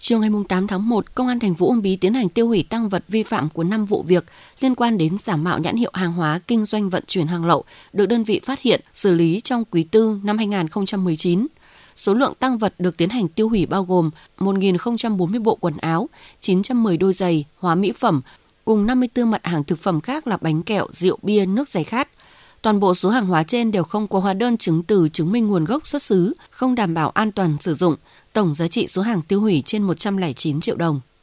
Chiều ngày 8 tháng 1, Công an thành phố Uông Bí tiến hành tiêu hủy tang vật vi phạm của 5 vụ việc liên quan đến giả mạo nhãn hiệu hàng hóa kinh doanh vận chuyển hàng lậu được đơn vị phát hiện, xử lý trong quý tư năm 2019. Số lượng tang vật được tiến hành tiêu hủy bao gồm 1.040 bộ quần áo, 910 đôi giày, hóa mỹ phẩm, cùng 54 mặt hàng thực phẩm khác là bánh kẹo, rượu bia, nước giải khát. Toàn bộ số hàng hóa trên đều không có hóa đơn chứng từ chứng minh nguồn gốc xuất xứ, không đảm bảo an toàn sử dụng. Tổng giá trị số hàng tiêu hủy trên 109 triệu đồng.